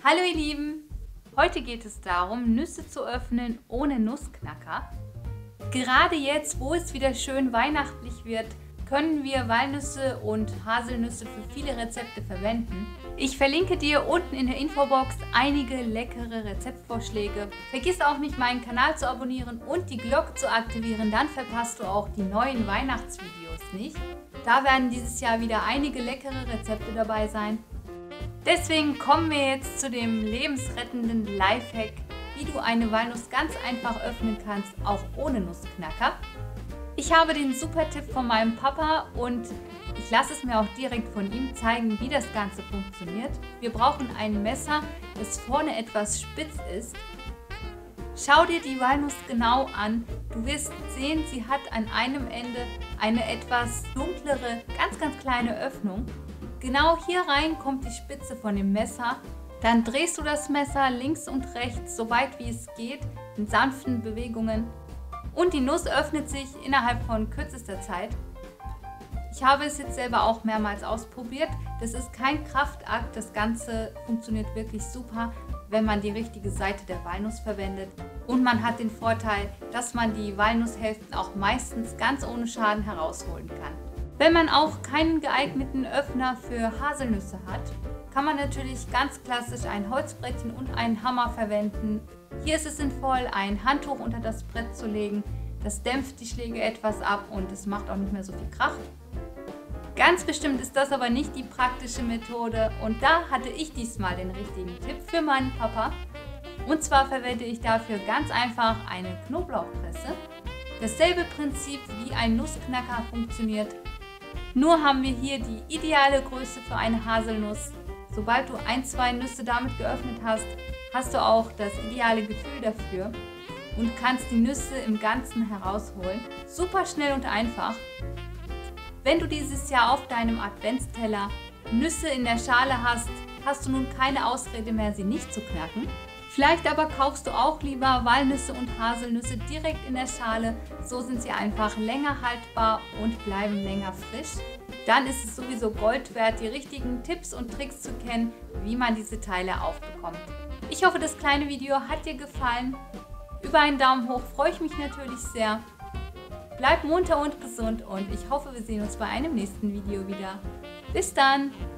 Hallo ihr Lieben! Heute geht es darum, Nüsse zu öffnen ohne Nussknacker. Gerade jetzt, wo es wieder schön weihnachtlich wird, können wir Walnüsse und Haselnüsse für viele Rezepte verwenden. Ich verlinke dir unten in der Infobox einige leckere Rezeptvorschläge. Vergiss auch nicht, meinen Kanal zu abonnieren und die Glocke zu aktivieren, dann verpasst du auch die neuen Weihnachtsvideos nicht. Da werden dieses Jahr wieder einige leckere Rezepte dabei sein. Deswegen kommen wir jetzt zu dem lebensrettenden Lifehack, wie du eine Walnuss ganz einfach öffnen kannst, auch ohne Nussknacker. Ich habe den super Tipp von meinem Papa und ich lasse es mir auch direkt von ihm zeigen, wie das Ganze funktioniert. Wir brauchen ein Messer, das vorne etwas spitz ist. Schau dir die Walnuss genau an. Du wirst sehen, sie hat an einem Ende eine etwas dunklere, ganz kleine Öffnung. Genau hier rein kommt die Spitze von dem Messer. Dann drehst du das Messer links und rechts, so weit wie es geht, in sanften Bewegungen. Und die Nuss öffnet sich innerhalb von kürzester Zeit. Ich habe es jetzt selber auch mehrmals ausprobiert. Das ist kein Kraftakt, das Ganze funktioniert wirklich super, wenn man die richtige Seite der Walnuss verwendet. Und man hat den Vorteil, dass man die Walnusshälften auch meistens ganz ohne Schaden herausholen kann. Wenn man auch keinen geeigneten Öffner für Haselnüsse hat, kann man natürlich ganz klassisch ein Holzbrettchen und einen Hammer verwenden. Hier ist es sinnvoll, ein Handtuch unter das Brett zu legen. Das dämpft die Schläge etwas ab und es macht auch nicht mehr so viel Krach. Ganz bestimmt ist das aber nicht die praktische Methode und da hatte ich diesmal den richtigen Tipp für meinen Papa. Und zwar verwende ich dafür ganz einfach eine Knoblauchpresse. Dasselbe Prinzip wie ein Nussknacker funktioniert. Nur haben wir hier die ideale Größe für eine Haselnuss. Sobald du 1-2 Nüsse damit geöffnet hast, hast du auch das ideale Gefühl dafür und kannst die Nüsse im Ganzen herausholen. Super schnell und einfach. Wenn du dieses Jahr auf deinem Adventsteller Nüsse in der Schale hast, hast du nun keine Ausrede mehr, sie nicht zu knacken. Vielleicht aber kaufst du auch lieber Walnüsse und Haselnüsse direkt in der Schale. So sind sie einfach länger haltbar und bleiben länger frisch. Dann ist es sowieso Gold wert, die richtigen Tipps und Tricks zu kennen, wie man diese Teile aufbekommt. Ich hoffe, das kleine Video hat dir gefallen. Über einen Daumen hoch freue ich mich natürlich sehr. Bleib munter und gesund und ich hoffe, wir sehen uns bei einem nächsten Video wieder. Bis dann!